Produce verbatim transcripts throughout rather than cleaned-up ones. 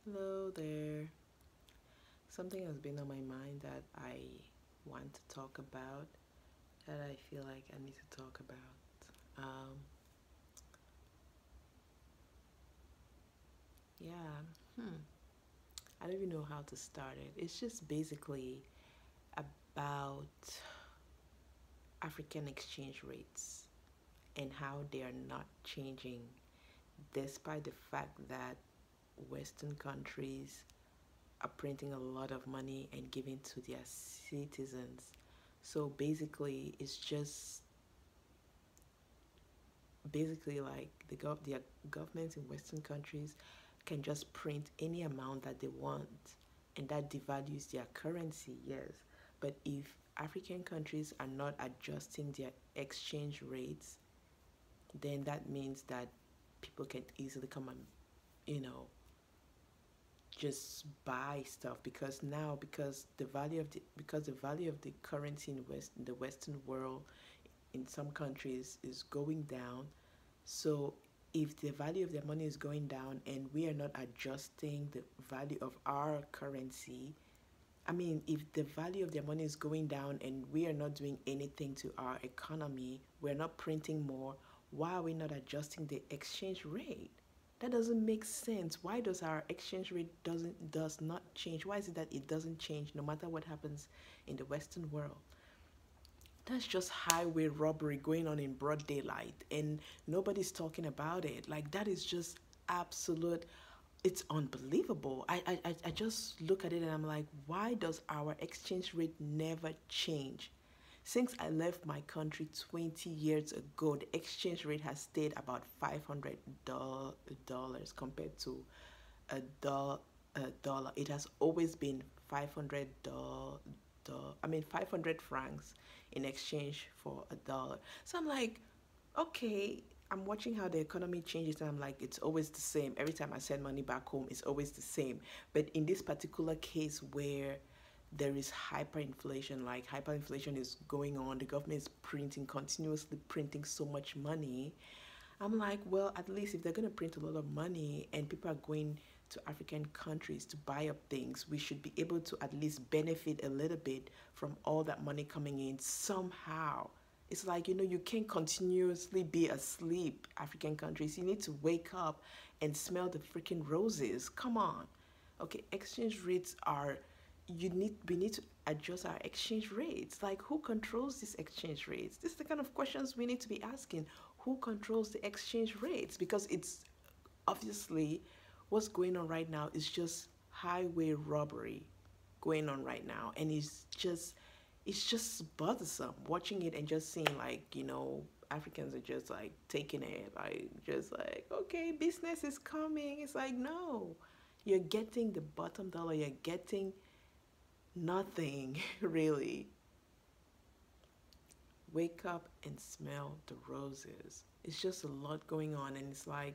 Hello there. Something has been on my mind that I want to talk about, that I feel like I need to talk about. Um, yeah, hmm. I don't even know how to start it. It's just basically about African exchange rates and how they are not changing despite the fact that Western countries are printing a lot of money and giving to their citizens. So basically, it's just basically like the gov- the governments in Western countries can just print any amount that they want, and that devalues their currency. Yes, but if African countries are not adjusting their exchange rates, then that means that people can easily come and you know just buy stuff because now because the value of the because the value of the currency in west in the Western world in some countries is going down. So if the value of their money is going down and we are not adjusting the value of our currency, I mean, if the value of their money is going down and we are not doing anything to our economy, we're not printing more, why are we not adjusting the exchange rate? That doesn't make sense. Why does our exchange rate doesn't does not change? Why is it that it doesn't change no matter what happens in the Western world? That's just highway robbery going on in broad daylight and nobody's talking about it. Like that is just absolute, it's unbelievable. I, I, I I just look at it and I'm like, why does our exchange rate never change? Since I left my country twenty years ago, the exchange rate has stayed about five hundred dollars compared to a, do- a dollar. It has always been five hundred dollars. I mean, five hundred francs in exchange for a dollar. So I'm like, okay, I'm watching how the economy changes and I'm like, it's always the same. Every time I send money back home, it's always the same. But in this particular case where there is hyperinflation, like hyperinflation is going on, the government is printing, continuously printing so much money. I'm like, well, at least if they're going to print a lot of money and people are going to African countries to buy up things, we should be able to at least benefit a little bit from all that money coming in somehow. It's like, you know, you can't continuously be asleep, African countries. You need to wake up and smell the freaking roses. Come on. Okay, exchange rates are, you need, we need to adjust our exchange rates. Like, who controls these exchange rates? This is the kind of questions we need to be asking. Who controls the exchange rates? Because it's obviously what's going on right now is just highway robbery going on right now, and it's just it's just bothersome watching it and just seeing like you know Africans are just like taking it like just like okay, business is coming. It's like no, you're getting the bottom dollar, you're getting nothing really. Wake up and smell the roses. It's just a lot going on, and it's like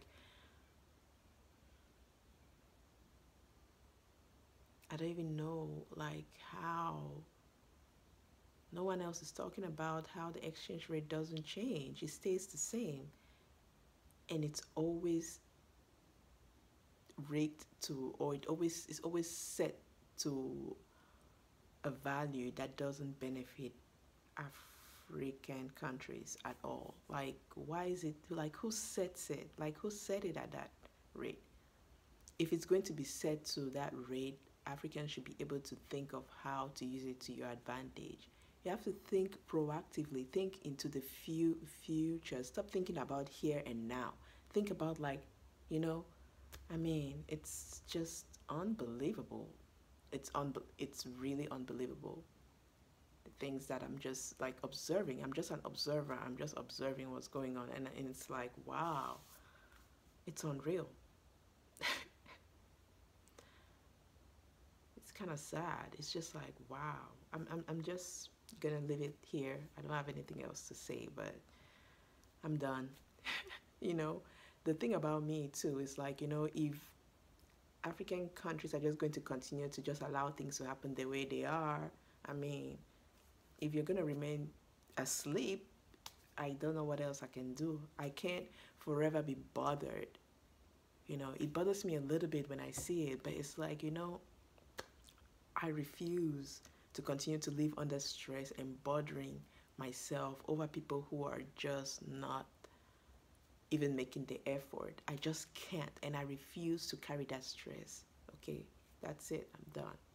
I don't even know like how no one else is talking about how the exchange rate doesn't change. It stays the same, and it's always rate to or it always is always set to a value that doesn't benefit African countries at all. Like why is it like who sets it? Like who set it at that rate? If it's going to be set to that rate, Africans should be able to think of how to use it to your advantage. You have to think proactively, think into the few future. Stop thinking about here and now. Think about like, you know, I mean, it's just unbelievable. It's un- it's really unbelievable. The things that I'm just like observing. I'm just an observer. I'm just observing what's going on, and, and it's like, wow, it's unreal. It's kind of sad. It's just like, wow. I'm, I'm, I'm just gonna leave it here. I don't have anything else to say, but I'm done. You know, the thing about me too is like, you know, if African countries are just going to continue to just allow things to happen the way they are, I mean, if you're gonna remain asleep, I don't know what else I can do. I can't forever be bothered, You know, it bothers me a little bit when I see it, but it's like, you know, I refuse to continue to live under stress and bothering myself over people who are just not even making the effort. I just can't, and I refuse to carry that stress. Okay, that's it. I'm done.